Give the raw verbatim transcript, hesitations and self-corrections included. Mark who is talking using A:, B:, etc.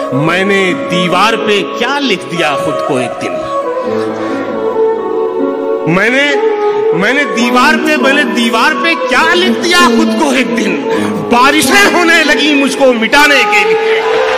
A: मैंने दीवार पे क्या लिख दिया खुद को एक दिन। मैंने मैंने दीवार पे मैंने दीवार पे क्या लिख दिया खुद को एक दिन। बारिशें होने लगी मुझको मिटाने के लिए।